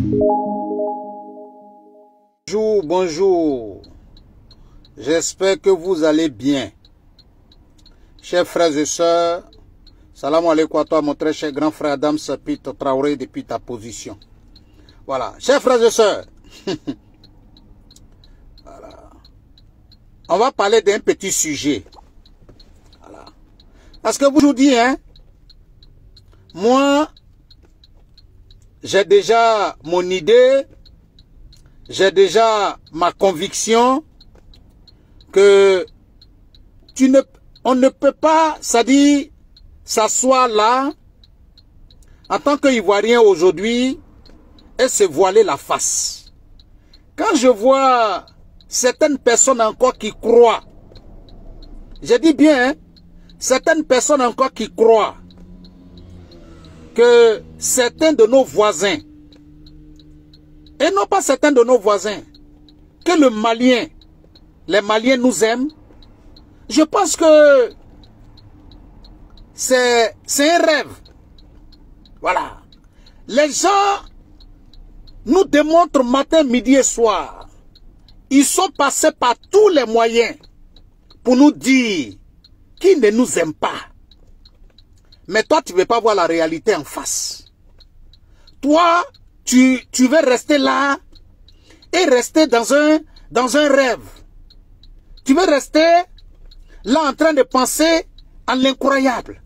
Bonjour, bonjour. J'espère que vous allez bien. Chers frères et sœurs, salam alaikum à toi, mon très cher grand frère Adam Sapit Traoré depuis ta position. Voilà. Chers frères et sœurs, voilà. On va parler d'un petit sujet. Voilà. Parce que vous vous dites, hein, moi, j'ai déjà mon idée, j'ai déjà ma conviction que on ne peut pas, c'est-à-dire, s'asseoir là, en tant qu'Ivoirien aujourd'hui, et se voiler la face. Quand je vois certaines personnes encore qui croient, je dis bien, hein, certaines personnes encore qui croient que certains de nos voisins, et non pas certains de nos voisins, que les Maliens nous aiment, je pense que c'est un rêve. Voilà. Les gens nous démontrent matin, midi et soir. Ils sont passés par tous les moyens pour nous dire qu'ils ne nous aiment pas. Mais toi, tu ne veux pas voir la réalité en face. Toi, tu veux rester là et rester dans un rêve. Tu veux rester là en train de penser à l'incroyable.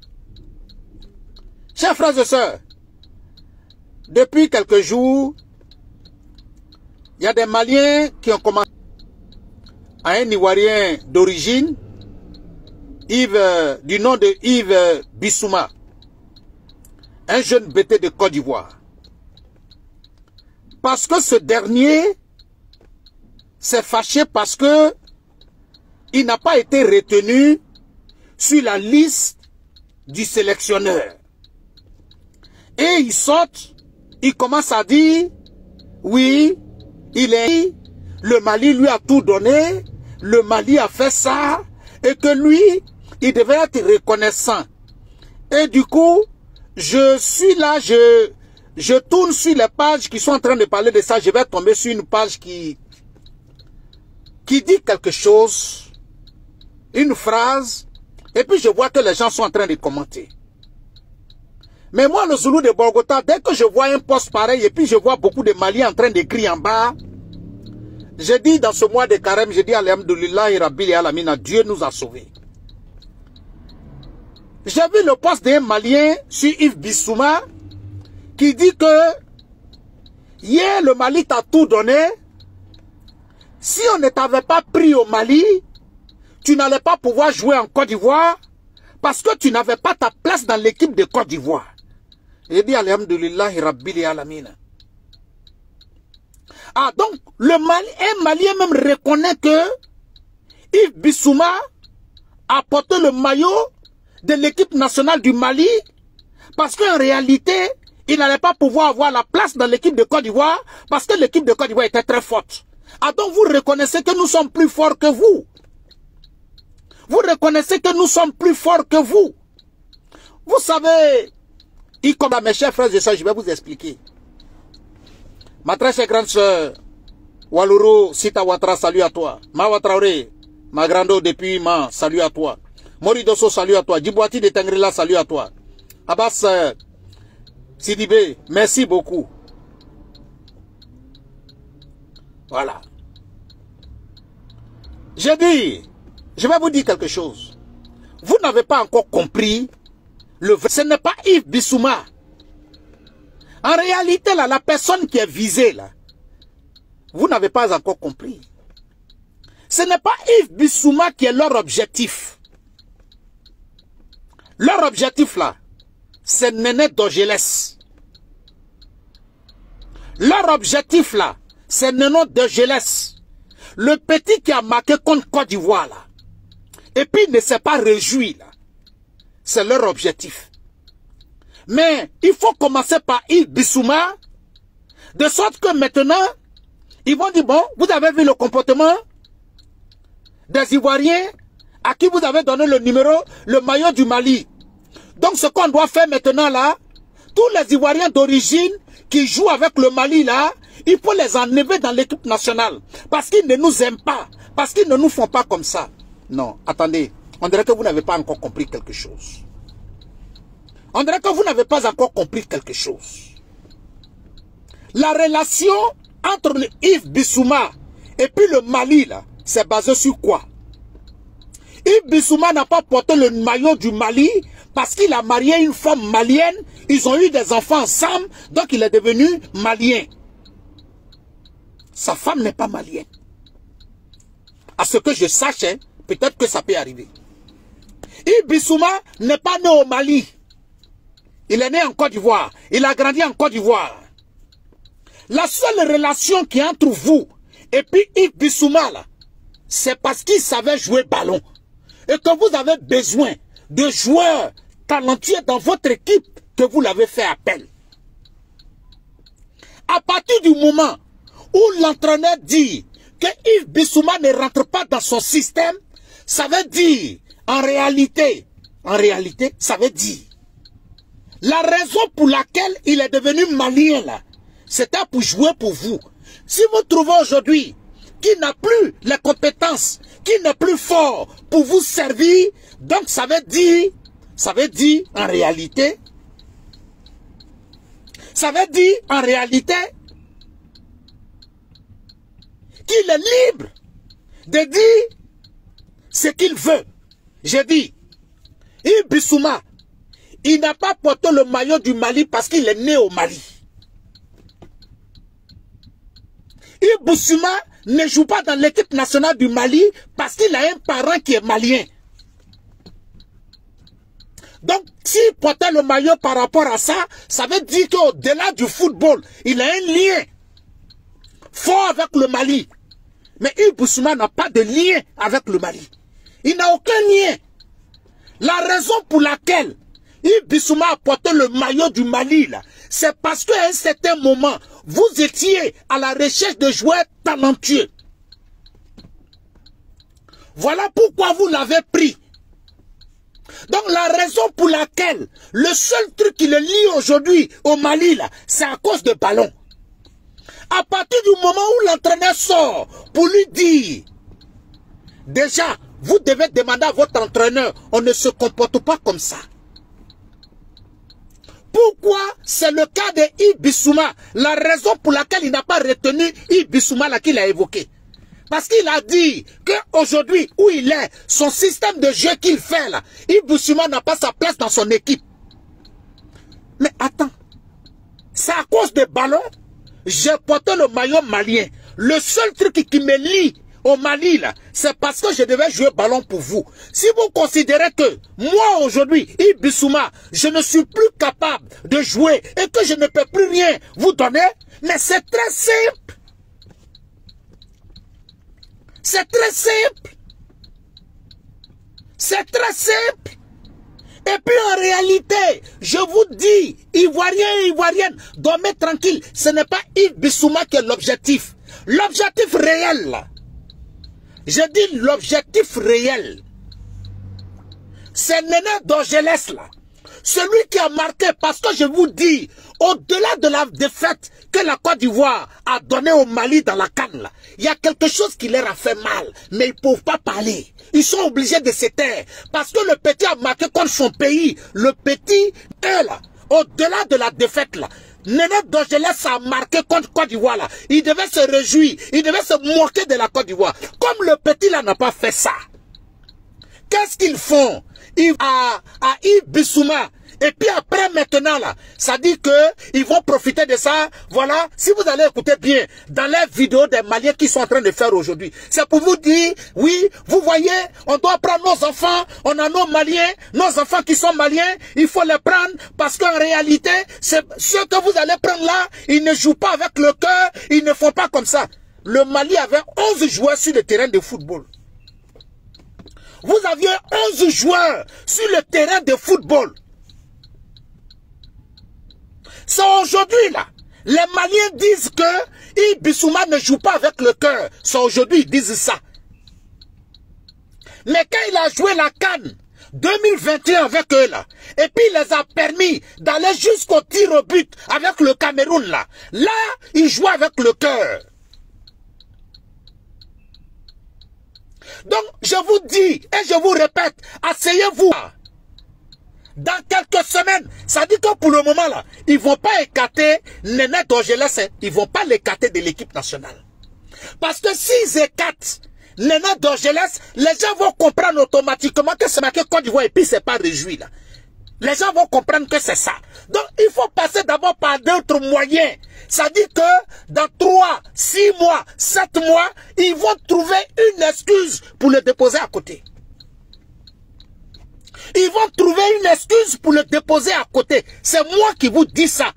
Chers frères et sœurs, depuis quelques jours, il y a des Maliens qui ont commencé à un Ivoirien d'origine, du nom de Yves Bissouma, un jeune BT de Côte d'Ivoire. Parce que ce dernier s'est fâché parce que il n'a pas été retenu sur la liste du sélectionneur. Et il saute, il commence à dire, oui, le Mali lui a tout donné, le Mali a fait ça, et que lui, il devait être reconnaissant. Et du coup, je suis là, je tourne sur les pages qui sont en train de parler de ça, je vais tomber sur une page qui dit quelque chose, une phrase, et puis je vois que les gens sont en train de commenter. Mais moi, le Zoulou de Bogota, dès que je vois un poste pareil, et puis je vois beaucoup de Maliens en train d'écrire en bas, je dis dans ce mois de carême, je dis Alhamdoulillahi Rabbil Alamina, Dieu nous a sauvés. J'ai vu le poste d'un Malien sur Yves Bissouma qui dit que hier le Mali t'a tout donné. Si on ne t'avait pas pris au Mali, tu n'allais pas pouvoir jouer en Côte d'Ivoire parce que tu n'avais pas ta place dans l'équipe de Côte d'Ivoire. J'ai dit Alhamdoulillahi Rabbil Alamina. Ah, donc, un Malien même reconnaît que Yves Bissouma a porté le maillot de l'équipe nationale du Mali parce qu'en réalité, il n'allait pas pouvoir avoir la place dans l'équipe de Côte d'Ivoire parce que l'équipe de Côte d'Ivoire était très forte. Ah, donc vous reconnaissez que nous sommes plus forts que vous. Vous reconnaissez que nous sommes plus forts que vous. Vous savez, comme à mes chers frères et sœurs, je vais vous expliquer. Ma très chère grande sœur, Waluru Sita Ouattara, salut à toi. Mawa Traoré, ma grande depuis Ma, salut à toi. Moridoso, salut à toi. Djibouati de Tengrila, salut à toi. Abbas Sidibé, merci beaucoup. Voilà. J'ai dit, je vais vous dire quelque chose. Vous n'avez pas encore compris ce n'est pas Yves Bissouma. En réalité, là, la personne qui est visée, là, vous n'avez pas encore compris. Ce n'est pas Yves Bissouma qui est leur objectif. Leur objectif, là, c'est Néné Dorgelès. Leur objectif, là, c'est Néné Dorgelès. Le petit qui a marqué contre Côte d'Ivoire, là. Et puis, il ne s'est pas réjoui, là. C'est leur objectif. Mais il faut commencer par Yves Bissouma, de sorte que maintenant, ils vont dire, bon, vous avez vu le comportement des Ivoiriens à qui vous avez donné le maillot du Mali. Donc ce qu'on doit faire maintenant là, tous les Ivoiriens d'origine qui jouent avec le Mali là, il faut les enlever dans l'équipe nationale. Parce qu'ils ne nous aiment pas. Parce qu'ils ne nous font pas comme ça. Non, attendez. On dirait que vous n'avez pas encore compris quelque chose. On dirait que vous n'avez pas encore compris quelque chose. La relation entre Yves Bissouma et puis le Mali là, c'est basé sur quoi? Yves Bissouma n'a pas porté le maillot du Mali parce qu'il a marié une femme malienne. Ils ont eu des enfants ensemble, donc il est devenu malien. Sa femme n'est pas malienne. À ce que je sache, hein, peut-être que ça peut arriver. Yves Bissouma n'est pas né au Mali. Il est né en Côte d'Ivoire. Il a grandi en Côte d'Ivoire. La seule relation qui est entre vous et puis Yves Bissouma, c'est parce qu'il savait jouer ballon. Et que vous avez besoin de joueurs talentueux dans votre équipe que vous l'avez fait appel. À partir du moment où l'entraîneur dit que Yves Bissouma ne rentre pas dans son système, ça veut dire, en réalité, ça veut dire, la raison pour laquelle il est devenu malien là, c'était pour jouer pour vous. Si vous trouvez aujourd'hui qu'il n'a plus les compétences, qu'il n'est plus fort pour vous servir, donc ça veut dire en réalité, qu'il est libre de dire ce qu'il veut. J'ai dit, Yves Bissouma, il n'a pas porté le maillot du Mali parce qu'il est né au Mali. Yves Bissouma ne joue pas dans l'équipe nationale du Mali parce qu'il a un parent qui est malien. Donc, s'il portait le maillot par rapport à ça, ça veut dire qu'au-delà du football, il a un lien fort avec le Mali. Mais Yves Bissouma n'a pas de lien avec le Mali. Il n'a aucun lien. La raison pour laquelle Yves Bissouma a porté le maillot du Mali, c'est parce qu'à un certain moment, vous étiez à la recherche de joueurs talentueux. Voilà pourquoi vous l'avez pris. Donc la raison pour laquelle le seul truc qui le lie aujourd'hui au Mali, c'est à cause de ballon. À partir du moment où l'entraîneur sort pour lui dire, déjà, vous devez demander à votre entraîneur, on ne se comporte pas comme ça. Pourquoi c'est le cas de Yves Bissouma? La raison pour laquelle il n'a pas retenu Yves Bissouma là qu'il a évoqué. Parce qu'il a dit qu'aujourd'hui, où il est, son système de jeu qu'il fait là, Yves Bissouma n'a pas sa place dans son équipe. Mais attends, c'est à cause des ballons, j'ai porté le maillot malien. Le seul truc qui me lie au Mali, c'est parce que je devais jouer ballon pour vous. Si vous considérez que moi aujourd'hui, Yves Bissouma, je ne suis plus capable de jouer et que je ne peux plus rien vous donner, mais c'est très simple. C'est très simple. C'est très simple. Et puis en réalité, je vous dis, Ivoiriens et Ivoiriennes, dormez tranquille. Ce n'est pas Yves Bissouma qui est l'objectif. L'objectif réel, là. Je dis l'objectif réel. C'est Néné Dorgelès, là. Celui qui a marqué, parce que je vous dis, au-delà de la défaite que la Côte d'Ivoire a donnée au Mali dans la CAN, là, il y a quelque chose qui leur a fait mal, mais ils ne peuvent pas parler. Ils sont obligés de se taire, parce que le petit a marqué contre son pays. Le petit, là, au-delà de la défaite, là, Néné Dorgelès a marqué contre Côte d'Ivoire, là. Il devait se réjouir, il devait se moquer de la Côte d'Ivoire. Comme le petit, là, n'a pas fait ça. Qu'est-ce qu'ils font à Yves Bissouma? Et puis après maintenant là, ça dit que ils vont profiter de ça. Voilà, si vous allez écouter bien dans les vidéos des Maliens qui sont en train de faire aujourd'hui, c'est pour vous dire, oui, vous voyez, on doit prendre nos enfants, on a nos Maliens, nos enfants qui sont Maliens, il faut les prendre parce qu'en réalité, ceux que vous allez prendre là, ils ne jouent pas avec le cœur, ils ne font pas comme ça. Le Mali avait 11 joueurs sur le terrain de football. Vous aviez 11 joueurs sur le terrain de football. C'est aujourd'hui là. Les Maliens disent que Yves Bissouma ne joue pas avec le cœur. C'est aujourd'hui ils disent ça. Mais quand il a joué la CAN, 2021 avec eux là. Et puis il les a permis d'aller jusqu'au tir au but avec le Cameroun là. Là, ils jouent avec le cœur. Donc, je vous dis et je vous répète, asseyez-vous. Dans quelques semaines, ça dit que pour le moment là, ils ne vont pas écarter Néné Dorgelès, ils ne vont pas l'écarter de l'équipe nationale. Parce que s'ils écartent Néné Dorgelès, les gens vont comprendre automatiquement que c'est marqué Côte d'Ivoire et puis c'est pas réjoui là. Les gens vont comprendre que c'est ça. Donc il faut passer d'abord par d'autres moyens. Ça dit que dans 3, 6 mois, 7 mois, ils vont trouver une excuse pour le déposer à côté. Ils vont trouver une excuse pour le déposer à côté. C'est moi qui vous dis ça.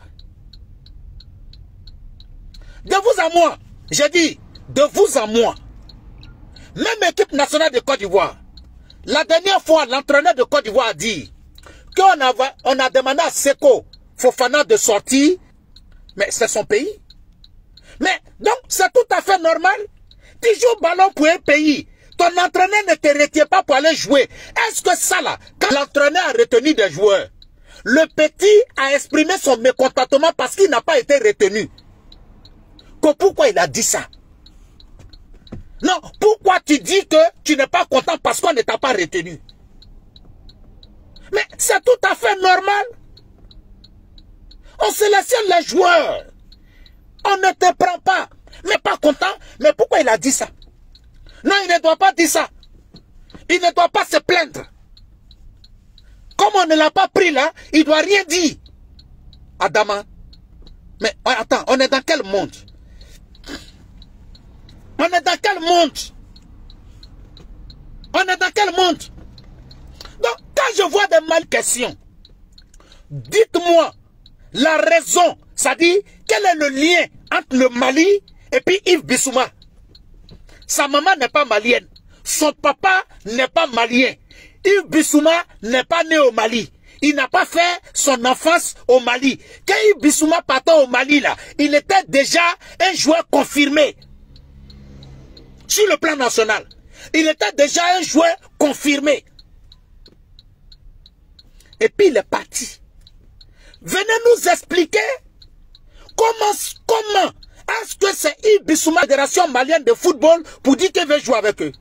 De vous à moi, j'ai dit, de vous à moi. Même équipe nationale de Côte d'Ivoire. La dernière fois, l'entraîneur de Côte d'Ivoire a dit qu'on a demandé à Seko Fofana de sortir, mais c'est son pays. Mais donc, c'est tout à fait normal. Tu joues au ballon pour un pays. Ton entraîneur ne te retient pas pour aller jouer. Est-ce que ça là, quand l'entraîneur a retenu des joueurs, le petit a exprimé son mécontentement parce qu'il n'a pas été retenu? Pourquoi il a dit ça? Non, pourquoi tu dis que tu n'es pas content parce qu'on ne t'a pas retenu? Mais c'est tout à fait normal. On sélectionne les joueurs. On ne te prend pas. Mais pas content. Mais pourquoi il a dit ça? Non, il ne doit pas dire ça. Il ne doit pas se plaindre. Comme on ne l'a pas pris là, il ne doit rien dire. Adama. Mais attends, on est dans quel monde? On est dans quel monde? On est dans quel monde? Donc, quand je vois des mal questions, dites-moi la raison, c'est-à-dire, quel est le lien entre le Mali et puis Yves Bissouma? Sa maman n'est pas malienne. Son papa n'est pas malien. Yves Bissouma n'est pas né au Mali. Il n'a pas fait son enfance au Mali. Quand Yves Bissouma partait au Mali, là, il était déjà un joueur confirmé. Sur le plan national. Il était déjà un joueur confirmé. Et puis il est parti. Venez nous expliquer comment est-ce que c'est Yves Bissouma, Fédération malienne de football, pour dire qu'il veut jouer avec eux?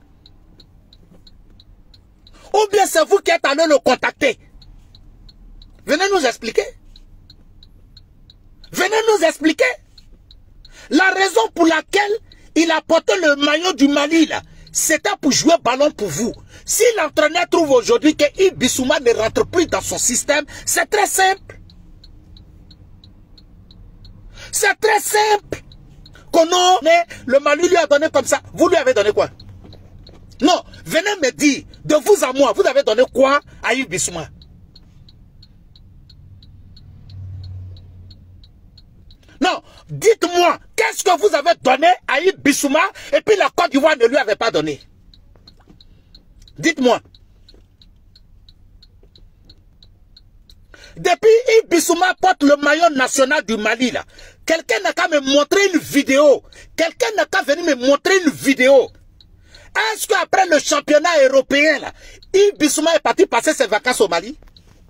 Ou bien c'est vous qui êtes allé le contacter? Venez nous expliquer. Venez nous expliquer. La raison pour laquelle il a porté le maillot du Mali, là, c'était pour jouer ballon pour vous. Si l'entraîneur trouve aujourd'hui que Yves Bissouma ne rentre plus dans son système, c'est très simple. C'est très simple. Le Mali lui a donné comme ça. Vous lui avez donné quoi? Non, venez me dire, de vous à moi, vous avez donné quoi à Yves Bissouma? Non, dites-moi, qu'est-ce que vous avez donné à Yves Bissouma et puis la Côte d'Ivoire ne lui avait pas donné? Dites-moi. Depuis Yves Bissouma porte le maillot national du Mali, là, quelqu'un n'a qu'à me montrer une vidéo. Quelqu'un n'a qu'à venir me montrer une vidéo. Est-ce qu'après le championnat européen, là, Yves Bissouma est parti passer ses vacances au Mali?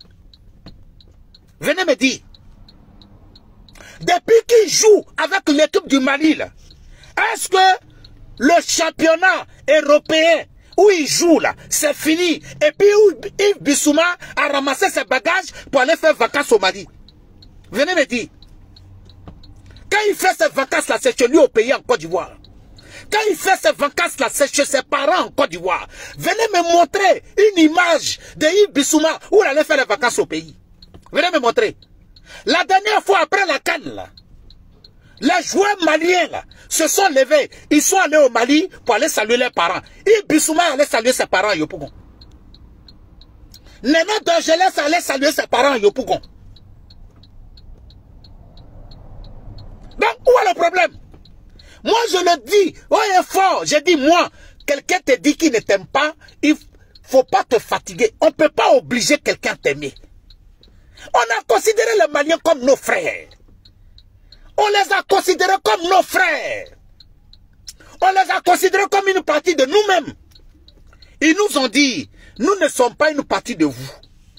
Venez me dire. Depuis qu'il joue avec l'équipe du Mali, là, est-ce que le championnat européen où il joue là, c'est fini? Et puis Yves Bissouma a ramassé ses bagages pour aller faire vacances au Mali? Venez me dire. Quand il fait ses vacances là, c'est chez lui au pays en Côte d'Ivoire. Quand il fait ses vacances là, c'est chez ses parents en Côte d'Ivoire. Venez me montrer une image de Yves Bissouma où il allait faire les vacances au pays. Venez me montrer. La dernière fois après la CAN là, les joueurs maliens là, se sont levés. Ils sont allés au Mali pour aller saluer leurs parents. Yves Bissouma allait saluer ses parents à Yopougon. Néné Dorgelès allait saluer ses parents à Yopougon. Donc, où est le problème? Moi, je le dis, oh, il est fort. J'ai dit, moi, quelqu'un te dit qu'il ne t'aime pas, il ne faut pas te fatiguer. On ne peut pas obliger quelqu'un à t'aimer. On a considéré les Maliens comme nos frères. On les a considérés comme nos frères. On les a considérés comme une partie de nous-mêmes. Ils nous ont dit, Nous ne sommes pas une partie de vous.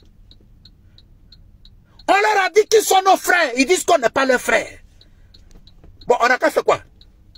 On leur a dit qu'ils sont nos frères. Ils disent qu'on n'est pas leurs frères. Bon, on a qu'à faire quoi?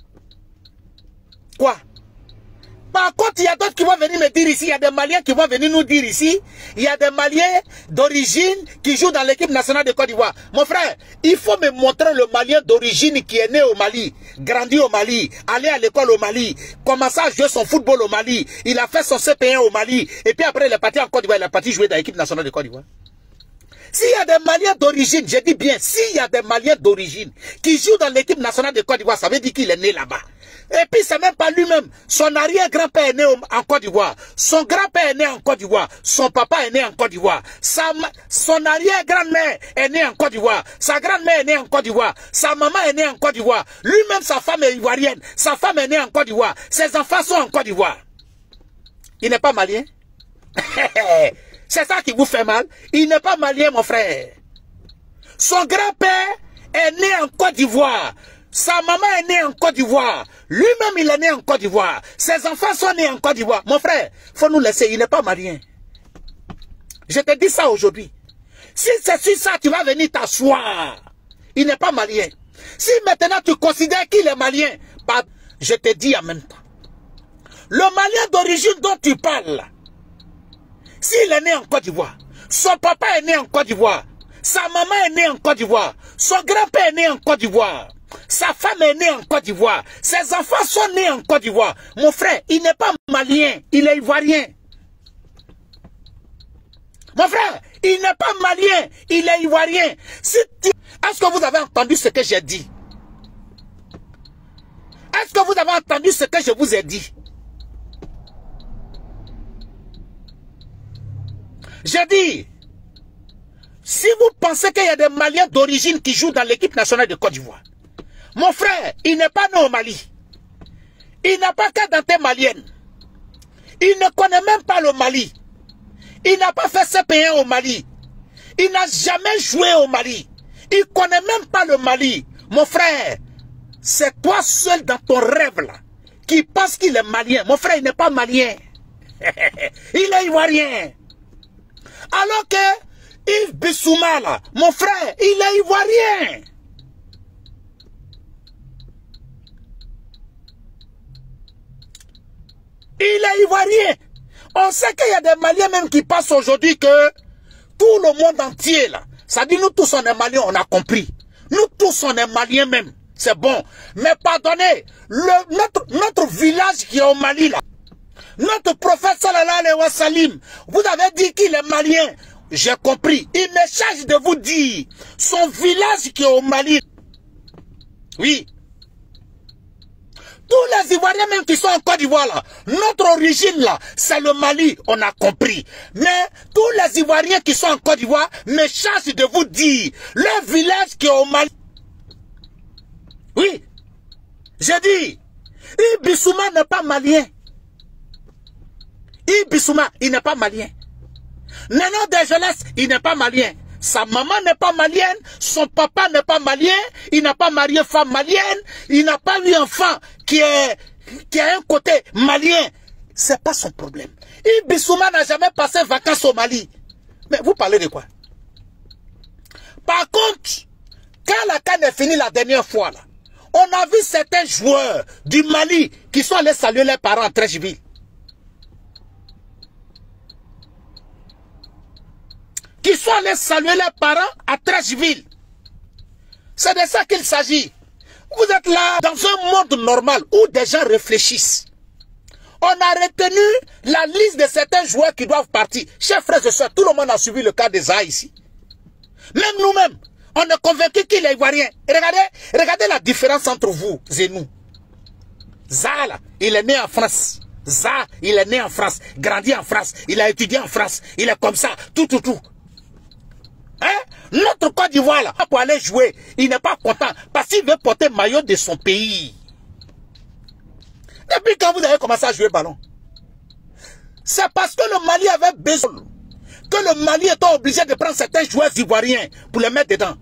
Quoi? Par contre, il y a d'autres qui vont venir me dire ici, il y a des Maliens qui vont venir nous dire ici, il y a des Maliens d'origine qui jouent dans l'équipe nationale de Côte d'Ivoire. Mon frère, il faut me montrer le Malien d'origine qui est né au Mali, grandi au Mali, allé à l'école au Mali, commencé à jouer son football au Mali, il a fait son CP1 au Mali, et puis après il est parti en Côte d'Ivoire, il est parti jouer dans l'équipe nationale de Côte d'Ivoire. S'il y a des Maliens d'origine, je dis bien, s'il y a des Maliens d'origine qui jouent dans l'équipe nationale de Côte d'Ivoire, ça veut dire qu'il est né là-bas. Et puis c'est même pas lui-même. Son arrière-grand-père est né en Côte d'Ivoire. Son grand-père est né en Côte d'Ivoire. Son papa est né en Côte d'Ivoire. Son arrière-grand-mère est née en Côte d'Ivoire. Sa grand-mère est née en Côte d'Ivoire. Sa maman est née en Côte d'Ivoire. Lui-même, sa femme est ivoirienne. Sa femme est née en Côte d'Ivoire. Ses enfants sont en Côte d'Ivoire. Il n'est pas malien. C'est ça qui vous fait mal. Il n'est pas malien, mon frère. Son grand-père est né en Côte d'Ivoire. Sa maman est née en Côte d'Ivoire. Lui-même, il est né en Côte d'Ivoire. Ses enfants sont nés en Côte d'Ivoire. Mon frère, il faut nous laisser. Il n'est pas malien. Je te dis ça aujourd'hui. Si c'est sur ça, tu vas venir t'asseoir. Il n'est pas malien. Si maintenant tu considères qu'il est malien, je te dis en même temps. Le Malien d'origine dont tu parles, s'il est né en Côte d'Ivoire, son papa est né en Côte d'Ivoire, sa maman est née en Côte d'Ivoire, son grand-père est né en Côte d'Ivoire, sa femme est née en Côte d'Ivoire, ses enfants sont nés en Côte d'Ivoire. Mon frère, il n'est pas malien, il est ivoirien. Mon frère, il n'est pas malien, il est ivoirien. Est-ce que vous avez entendu ce que j'ai dit? Est-ce que vous avez entendu ce que je vous ai dit? J'ai dit, si vous pensez qu'il y a des Maliens d'origine qui jouent dans l'équipe nationale de Côte d'Ivoire, mon frère, il n'est pas né au Mali. Il n'a pas qu'à dentelle malienne. Il ne connaît même pas le Mali. Il n'a pas fait CP1 au Mali. Il n'a jamais joué au Mali. Il ne connaît même pas le Mali. Mon frère, c'est toi seul dans ton rêve là qui pense qu'il est malien. Mon frère, il n'est pas malien. Il est ivoirien. Alors que Yves Bissouma là, mon frère, il est ivoirien. Il est ivoirien. On sait qu'il y a des Maliens même qui pensent aujourd'hui que tout le monde entier là, ça dit nous tous on est Maliens, on a compris. Nous tous on est Maliens même, c'est bon. Mais pardonnez, notre village qui est au Mali là, notre prophète sallallahu alayhi wa sallam, vous avez dit qu'il est malien. J'ai compris. Il me charge de vous dire son village qui est au Mali. Oui. Tous les Ivoiriens même qui sont en Côte d'Ivoire là, notre origine là, c'est le Mali, on a compris. Mais tous les Ivoiriens qui sont en Côte d'Ivoire me chargent de vous dire le village qui est au Mali. Oui. J'ai dit, Yves Bissouma n'est pas malien. Yves Bissouma, il n'est pas malien. Nano Desjolès, il n'est pas malien. Sa maman n'est pas malienne, son papa n'est pas malien, il n'a pas marié femme malienne, il n'a pas eu enfant qui a un côté malien. C'est pas son problème. Yves Bissouma n'a jamais passé vacances au Mali. Mais vous parlez de quoi? Par contre, quand la CAN est finie la dernière fois, là, on a vu certains joueurs du Mali qui sont allés saluer leurs parents en Treichville. Qui sont allés saluer leurs parents à Treichville. C'est de ça qu'il s'agit. Vous êtes là dans un monde normal où des gens réfléchissent. On a retenu la liste de certains joueurs qui doivent partir. Chers frères et sœurs, tout le monde a suivi le cas de Zaha ici. Même nous-mêmes, on est convaincus qu'il est ivoirien. Regardez la différence entre vous et nous. Zaha, là, il est né en France. Zaha, il est né en France, grandi en France, il a étudié en France, il est comme ça, tout. Hein? Notre Côte d'Ivoire, là, pour aller jouer, il n'est pas content parce qu'il veut porter le maillot de son pays. Depuis quand vous avez commencé à jouer ballon? C'est parce que le Mali avait besoin, que le Mali était obligé de prendre certains joueurs ivoiriens pour les mettre dedans.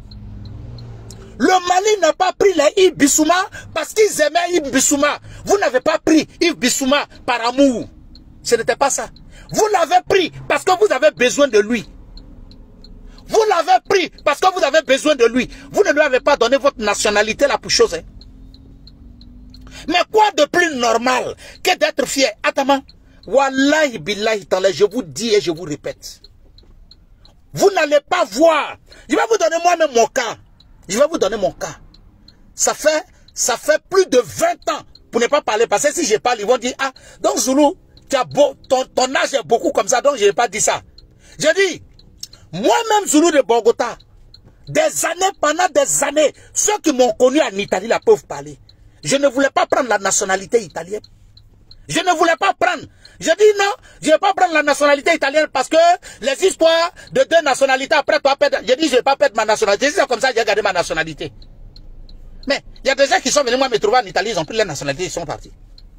Le Mali n'a pas pris les Yves Bissouma parce qu'ils aimaient Yves Bissouma. Vous n'avez pas pris Yves Bissouma par amour. Ce n'était pas ça. Vous l'avez pris parce que vous avez besoin de lui. Vous l'avez pris parce que vous avez besoin de lui. Vous ne lui avez pas donné votre nationalité là pour chose. Hein. Mais quoi de plus normal que d'être fier? Atama, wallahi billahi ta'ala, je vous dis et je vous répète. Vous n'allez pas voir. Je vais vous donner moi-même mon cas. Je vais vous donner mon cas. Ça fait plus de 20 ans pour ne pas parler. Parce que si je parle, ils vont dire, ah, donc Zulu, ton âge est beaucoup comme ça, donc je n'ai pas dit ça. Je dis, moi-même Zulu de Bogota, des années, pendant des années, ceux qui m'ont connu en Italie là peuvent parler. Je ne voulais pas prendre la nationalité italienne. Je ne voulais pas prendre. Je dis non, je ne vais pas prendre la nationalité italienne parce que les histoires de deux nationalités, après toi, je dis je ne vais pas perdre ma nationalité. C'est comme ça que j'ai gardé ma nationalité. Mais il y a des gens qui sont venus moi me trouver en Italie, ils ont pris la nationalité, ils sont partis.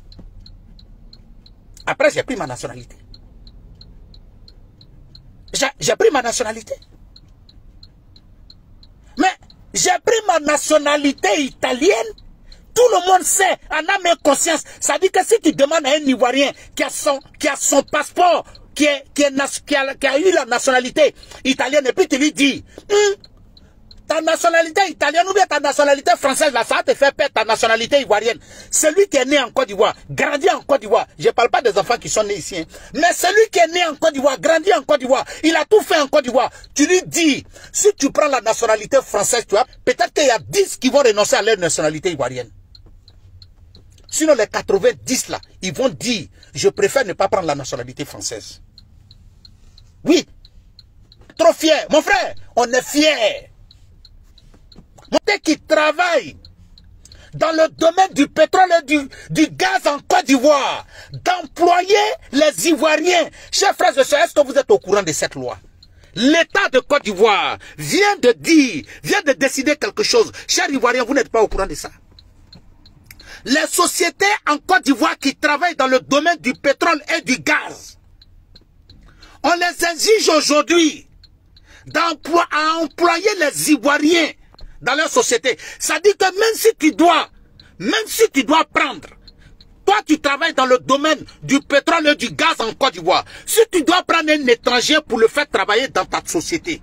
Après, j'ai pris ma nationalité. J'ai pris ma nationalité. Mais j'ai pris ma nationalité italienne. Tout le monde sait, en âme et conscience. Ça dit que si tu demandes à un Ivoirien qui a son passeport, qui a eu la nationalité italienne, et puis tu lui dis, ta nationalité italienne ou bien ta nationalité française, là, ça va te faire perdre ta nationalité ivoirienne. Celui qui est né en Côte d'Ivoire, grandi en Côte d'Ivoire, je ne parle pas des enfants qui sont nés ici, hein, mais celui qui est né en Côte d'Ivoire, grandi en Côte d'Ivoire, il a tout fait en Côte d'Ivoire. Tu lui dis, si tu prends la nationalité française, tu vois, peut-être qu'il y a 10 qui vont renoncer à leur nationalité ivoirienne. Sinon, les 90 là, ils vont dire, je préfère ne pas prendre la nationalité française. Oui. Trop fier. Mon frère, on est fier. Mon frère qui travaille dans le domaine du pétrole et du gaz en Côte d'Ivoire, d'employer les Ivoiriens. Chers frères et sœurs, est-ce que vous êtes au courant de cette loi? L'État de Côte d'Ivoire vient de décider quelque chose. Chers Ivoiriens, vous n'êtes pas au courant de ça. Les sociétés en Côte d'Ivoire qui travaillent dans le domaine du pétrole et du gaz, on les exige aujourd'hui à employer les Ivoiriens dans leur société. Ça dit que même si tu dois prendre, toi tu travailles dans le domaine du pétrole et du gaz en Côte d'Ivoire, si tu dois prendre un étranger pour le faire travailler dans ta société,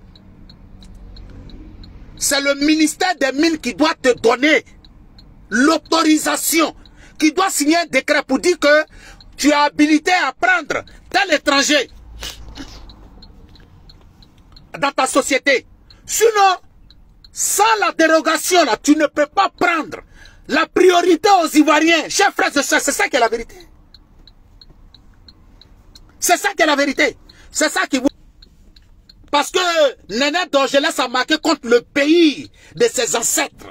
c'est le ministère des Mines qui doit te donner l'autorisation, qui doit signer un décret pour dire que tu es habilité à prendre tel étranger dans ta société. Sinon, sans la dérogation, là, tu ne peux pas prendre la priorité aux Ivoiriens. Chers frères et sœurs, c'est ça qui est la vérité. C'est ça qui est la vérité. C'est ça qui vous... Parce que Néné Dorgelès a marqué contre le pays de ses ancêtres.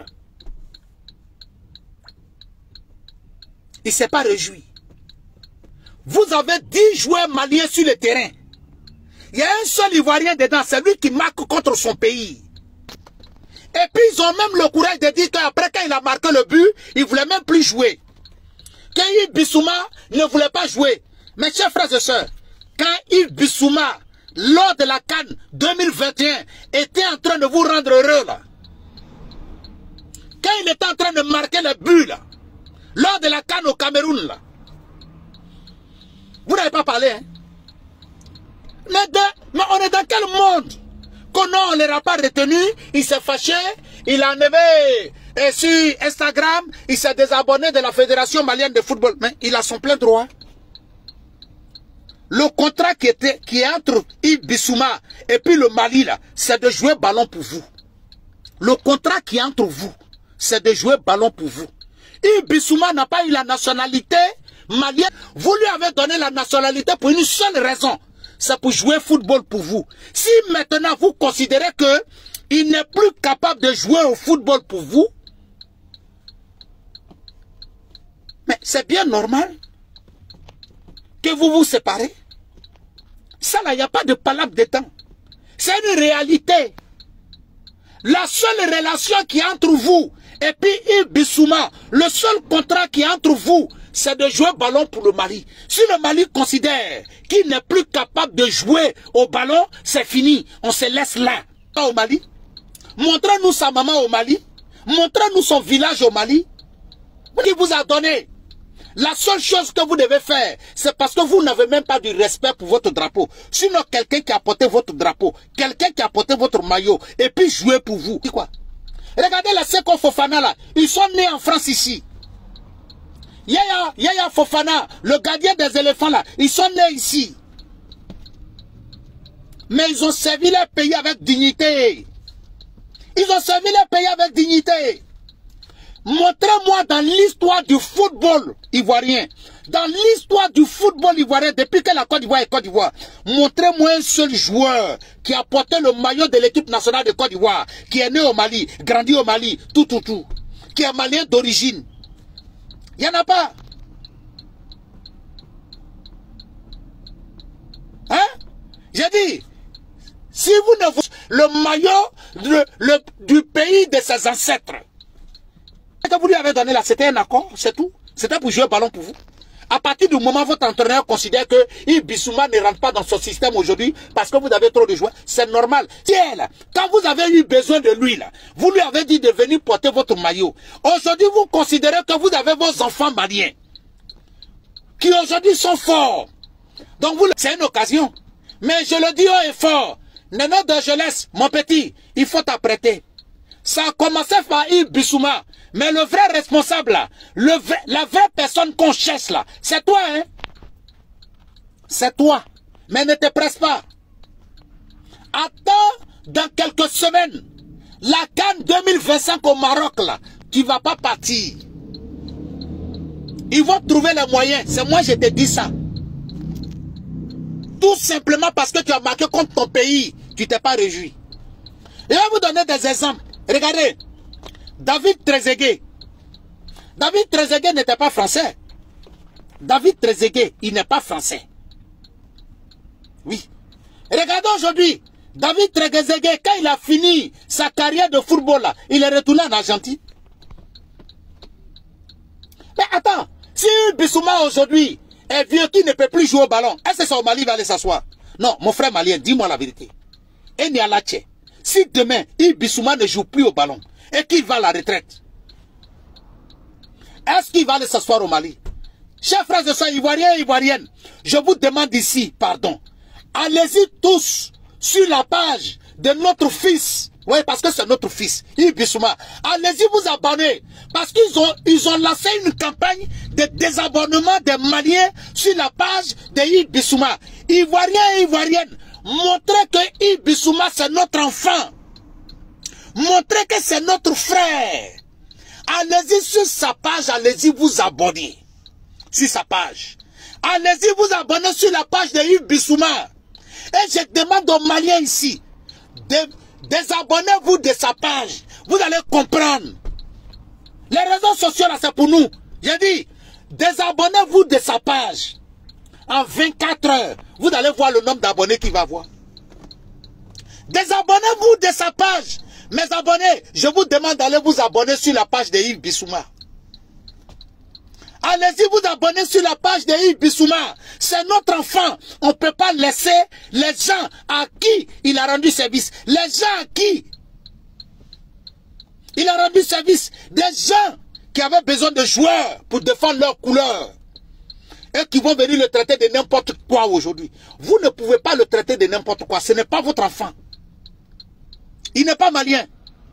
Il ne s'est pas réjoui. Vous avez 10 joueurs maliens sur le terrain. Il y a un seul Ivoirien dedans, c'est lui qui marque contre son pays. Et puis ils ont même le courage de dire qu'après quand il a marqué le but, il ne voulait même plus jouer. Quand Yves Bissouma ne voulait pas jouer. Mes chers frères et sœurs, quand Yves Bissouma, lors de la CAN 2021, était en train de vous rendre heureux là, quand il était en train de marquer le but là, lors de la CAN au Cameroun là, vous n'avez pas parlé, hein? Mais on est dans quel monde? Qu'on ne l'aura pas retenu, il s'est fâché, il a enlevé sur Instagram, il s'est désabonné de la Fédération malienne de football. Mais il a son plein droit. Le contrat qui est entre Yves Bissouma et puis le Mali, là, c'est de jouer ballon pour vous. Le contrat qui est entre vous, c'est de jouer ballon pour vous. Yves Bissouma n'a pas eu la nationalité malienne. Vous lui avez donné la nationalité pour une seule raison. C'est pour jouer football pour vous. Si maintenant vous considérez qu'il n'est plus capable de jouer au football pour vous, mais c'est bien normal que vous vous séparez. Ça là, il n'y a pas de palabre de temps. C'est une réalité. La seule relation qui est entre vous et puis Yves Bissouma, le seul contrat qui est entre vous, c'est de jouer ballon pour le Mali. Si le Mali considère qu'il n'est plus capable de jouer au ballon, c'est fini. On se laisse là. Au Mali. Montrez-nous sa maman au Mali. Montrez-nous son village au Mali. Qui vous a donné La seule chose que vous devez faire, c'est parce que vous n'avez même pas du respect pour votre drapeau. Sinon, quelqu'un qui a porté votre drapeau, quelqu'un qui a porté votre maillot, et puis jouer pour vous. C'est quoi? Regardez les Seko Fofana là, ils sont nés en France ici. Yaya Fofana, le gardien des éléphants là, ils sont nés ici. Mais ils ont servi leur pays avec dignité. Ils ont servi leur pays avec dignité. Montrez-moi dans l'histoire du football ivoirien, dans l'histoire du football ivoirien, depuis que la Côte d'Ivoire est Côte d'Ivoire, montrez-moi un seul joueur qui a porté le maillot de l'équipe nationale de Côte d'Ivoire, qui est né au Mali, grandi au Mali, tout, qui est malien d'origine. Il n'y en a pas. Hein? J'ai dit, si vous ne voulez le maillot du pays de ses ancêtres, que vous lui avez donné là, c'était un accord, c'est tout. C'était pour jouer au ballon pour vous. À partir du moment où votre entraîneur considère que Ibissouma ne rentre pas dans son système aujourd'hui parce que vous avez trop de joueurs, c'est normal. Tiens là, quand vous avez eu besoin de lui là, vous lui avez dit de venir porter votre maillot. Aujourd'hui, vous considérez que vous avez vos enfants maliens qui aujourd'hui sont forts. Donc c'est une occasion. Mais je le dis haut et fort, Neno de Jeunesse, mon petit, il faut t'apprêter. Ça a commencé par Ibissouma. Mais le vrai responsable là, la vraie personne qu'on cherche là, c'est toi, hein? C'est toi. Mais ne te presse pas. Attends dans quelques semaines, la CAN 2025 au Maroc là, tu ne vas pas partir. Ils vont trouver les moyens. C'est moi je te dis ça. Tout simplement parce que tu as marqué contre ton pays, tu t'es pas réjoui. Je vais vous donner des exemples. Regardez. David Trezeguet. David Trezeguet n'était pas français. David Trezeguet, il n'est pas français. Oui. Regardez aujourd'hui, David Trezeguet, quand il a fini sa carrière de football, là, il est retourné en Argentine. Mais attends, si Bissouma aujourd'hui est vieux qui ne peut plus jouer au ballon, est-ce que son Mali va aller s'asseoir? Non, mon frère malien, dis-moi la vérité. Et Nialache, si demain, Bissouma ne joue plus au ballon, et qu'il va à la retraite, est-ce qu'il va aller s'asseoir au Mali? Chers frères et sœurs ivoiriens et ivoiriennes, je vous demande ici, pardon, allez-y tous sur la page de notre fils. Oui, parce que c'est notre fils, Ibissouma. Allez-y vous abonner, parce qu'ils ont lancé une campagne de désabonnement des Maliens sur la page de Ibissouma. Ivoiriens et ivoiriennes, montrez que Ibissouma c'est notre enfant. Montrez que c'est notre frère. Allez-y sur sa page, allez-y vous abonner. Sur sa page. Allez-y vous abonner sur la page de Yves Bissouma. Et je demande aux Maliens ici, désabonnez-vous de sa page. Vous allez comprendre. Les réseaux sociaux là, c'est pour nous. J'ai dit, désabonnez-vous de sa page. En 24 heures, vous allez voir le nombre d'abonnés qu'il va avoir. Désabonnez-vous de sa page. Mes abonnés, je vous demande d'aller vous abonner sur la page de Yves Bissouma. Allez-y vous abonner sur la page de Yves Bissouma. C'est notre enfant. On ne peut pas laisser les gens à qui il a rendu service. Les gens à qui il a rendu service. Des gens qui avaient besoin de joueurs pour défendre leurs couleurs. Et qui vont venir le traiter de n'importe quoi aujourd'hui. Vous ne pouvez pas le traiter de n'importe quoi. Ce n'est pas votre enfant. Il n'est pas malien.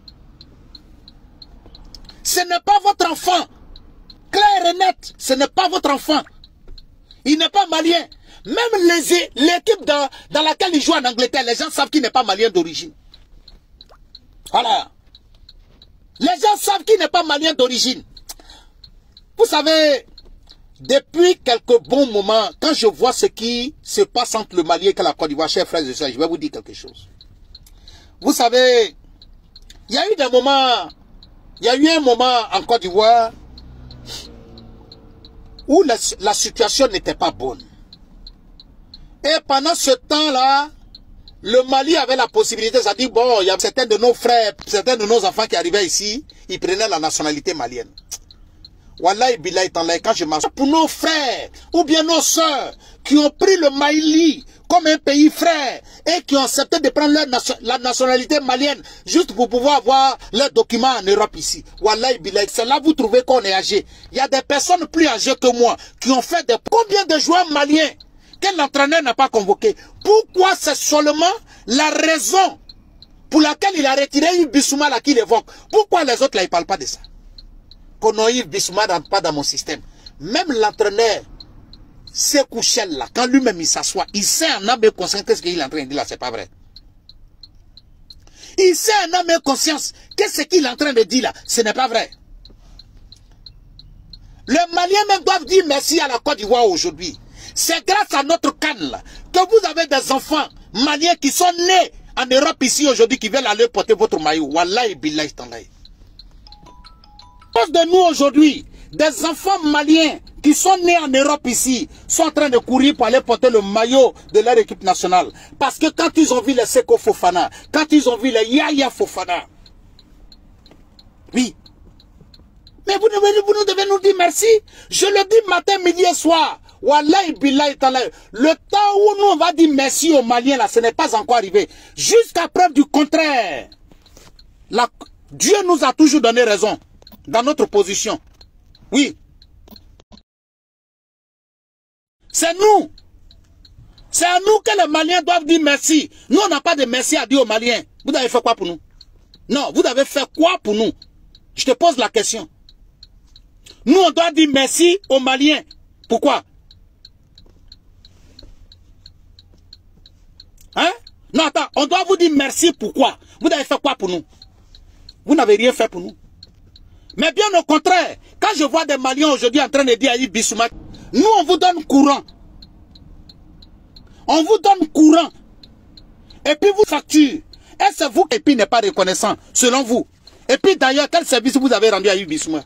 Ce n'est pas votre enfant. Clair et net, ce n'est pas votre enfant. Il n'est pas malien. Même l'équipe dans laquelle il joue en Angleterre, les gens savent qu'il n'est pas malien d'origine. Voilà. Les gens savent qu'il n'est pas malien d'origine. Vous savez, depuis quelques bons moments, quand je vois ce qui se passe entre le Mali et la Côte d'Ivoire, chers frères et sœurs, je vais vous dire quelque chose. Vous savez, il y a eu des moments, il y a eu un moment en Côte d'Ivoire où la situation n'était pas bonne. Et pendant ce temps-là, le Mali avait la possibilité, c'est-à-dire, bon, il y a certains de nos frères, certains de nos enfants qui arrivaient ici, ils prenaient la nationalité malienne. Wallahi billahi tallahi, quand je marche pour nos frères ou bien nos sœurs qui ont pris le Mali comme un pays frère et qui ont accepté de prendre la nationalité malienne juste pour pouvoir avoir leurs documents en Europe ici. Wallahi billahi, c'est là vous trouvez qu'on est âgé. Il y a des personnes plus âgées que moi qui ont fait des... Combien de joueurs maliens que l'entraîneur n'a pas convoqué? Pourquoi c'est seulement la raison pour laquelle il a retiré Yves Bissouma là qu'il évoque? Pourquoi les autres là ils ne parlent pas de ça? Qu'on a Yves Bissouma n'entre pas dans mon système. Même l'entraîneur, c'est Kouchel là, quand lui-même il s'assoit, il sait en âme et conscience qu'est-ce qu'il est en train de dire là, c'est pas vrai. Il sait en âme et conscience qu'est-ce qu'il est en train de dire là, ce n'est pas vrai. Les Maliens même doivent dire merci à la Côte d'Ivoire aujourd'hui. C'est grâce à notre canne là que vous avez des enfants maliens qui sont nés en Europe ici aujourd'hui qui veulent aller porter votre maillot. Wallahi billahi tallahi. À cause de nous aujourd'hui, des enfants maliens qui sont nés en Europe ici sont en train de courir pour aller porter le maillot de leur équipe nationale. Parce que quand ils ont vu les Seko Fofana, quand ils ont vu les Yaya Fofana, oui. Mais vous devez nous dire merci. Je le dis matin, midi et soir. Wallahi billahi tallahi. Le temps où nous on va dire merci aux Maliens là, ce n'est pas encore arrivé. Jusqu'à preuve du contraire. Dieu nous a toujours donné raison dans notre position. Oui. C'est nous. C'est à nous que les Maliens doivent dire merci. Nous, on n'a pas de merci à dire aux Maliens. Vous avez fait quoi pour nous? Non, vous avez fait quoi pour nous? Je te pose la question. Nous, on doit dire merci aux Maliens. Pourquoi? Hein? Non, attends, on doit vous dire merci pourquoi? Vous avez fait quoi pour nous? Vous n'avez rien fait pour nous. Mais bien au contraire, quand je vois des Maliens aujourd'hui en train de dire à Yves Bissouma, nous on vous donne courant. On vous donne courant. Et puis vous facture. Et c'est vous qui n'est pas reconnaissant, selon vous. Et puis d'ailleurs, quel service vous avez rendu à Yves Bissouma?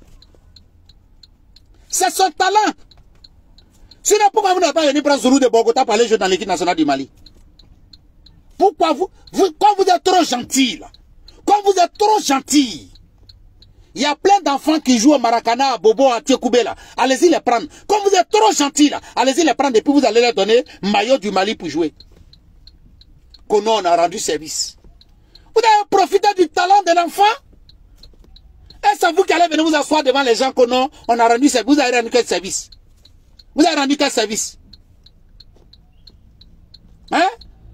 C'est son talent. Sinon, pourquoi vous n'avez pas venu prendre Zoulou de Bogota pour aller jouer dans l'équipe nationale du Mali? Pourquoi quand vous êtes trop gentil, là, quand vous êtes trop gentil, il y a plein d'enfants qui jouent au Maracana, à Bobo, à Tiekoubé, là. Allez-y les prendre. Quand vous êtes trop gentil, là, allez-y les prendre et puis vous allez leur donner maillot du Mali pour jouer. Que nous, on a rendu service. Vous avez profité du talent de l'enfant? Et c'est vous qui allez venir vous asseoir devant les gens que non, on a rendu service. Vous avez rendu quel service? Vous avez rendu quel service? Hein?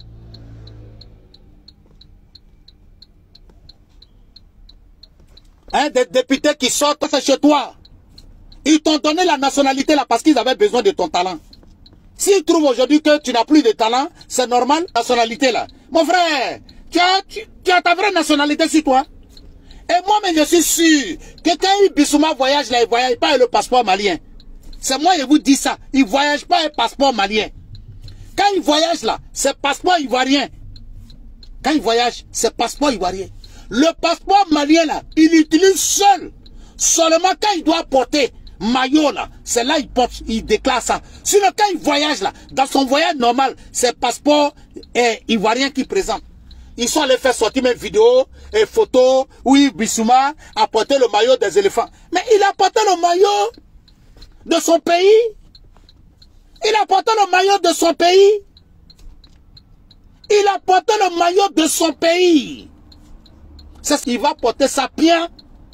Hein, des députés qui sortent chez toi. Ils t'ont donné la nationalité là parce qu'ils avaient besoin de ton talent. S'ils trouvent aujourd'hui que tu n'as plus de talent, c'est normal, nationalité là. Mon frère, tu as ta vraie nationalité sur toi. Et moi-même je suis sûr que quand Yves Bissouma voyage là, il ne voyage pas avec le passeport malien. C'est moi qui vous dis ça. Il ne voyage pas avec le passeport malien. Quand il voyage là, c'est passeport ivoirien. Quand il voyage, c'est passeport ivoirien. Le passeport malien là, il utilise seul. Seulement quand il doit porter maillot là, c'est là il porte, il déclare ça. Sinon quand il voyage là, dans son voyage normal, c'est passeport ivoirien qui présente. Ils sont allés faire sortir mes vidéos et photos où Yves Bissouma a porté le maillot des éléphants. Mais il a porté le maillot de son pays. Il a porté le maillot de son pays. Il a porté le maillot de son pays. C'est ce qu'il va porter ça bien.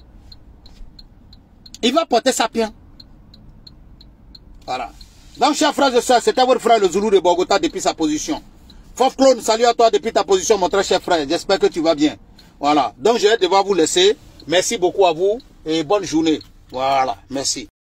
Il va porter ça bien. Voilà. Donc, chers frères et sœurs, c'était votre frère le Zoulou de Bogota depuis sa position. Fof Clone, salut à toi depuis ta position, mon très cher frère. J'espère que tu vas bien. Voilà. Donc, je vais devoir vous laisser. Merci beaucoup à vous et bonne journée. Voilà. Merci.